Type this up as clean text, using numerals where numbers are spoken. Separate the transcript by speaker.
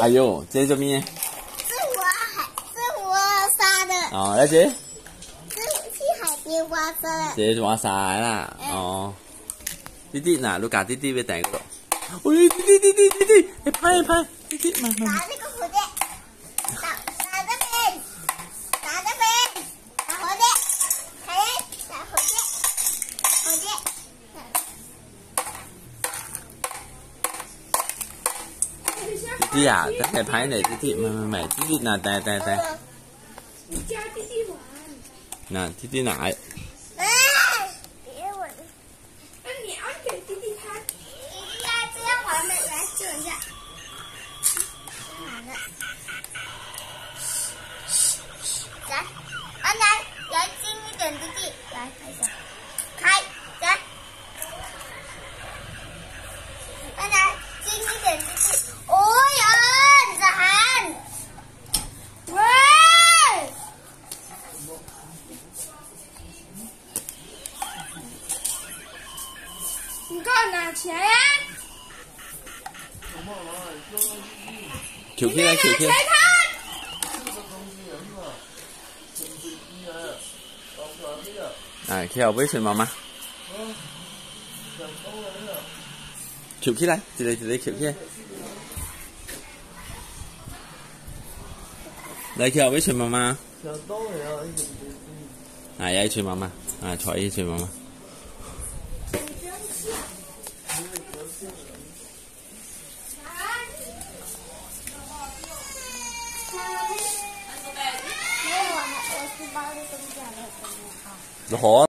Speaker 1: 哎呦，这是做咩？
Speaker 2: 是我杀的。
Speaker 1: 哦，一隻。
Speaker 2: 去海邊挖沙。
Speaker 1: 這話晒啦，哦。呢啲嗱，你夾啲啲俾頂嗰度。喂，啲，你拍，啲，慢。
Speaker 2: 打這個蝴蝶，打這邊，打蝴蝶，打蝴蝶。
Speaker 1: 啲啊，真係拍嚟啲，唔係，啲嗱，帶。
Speaker 3: 你教弟弟玩。
Speaker 1: 嗱，啲奶。
Speaker 2: 別吻。
Speaker 3: 那你要給弟弟看。
Speaker 2: 弟弟要這樣玩的，來救一下。來，來近一點，弟弟，來開一下，來，來近一點，弟弟。哦呀，你在喊，喂，
Speaker 3: 你給我拿錢呀！
Speaker 1: 翹起來，翹起來。哎，跳俾錢媽媽。翹起來，一個翹起來。嚟跳俾錢媽媽。哎呀，錢媽媽，啊，坐一錢媽媽。好。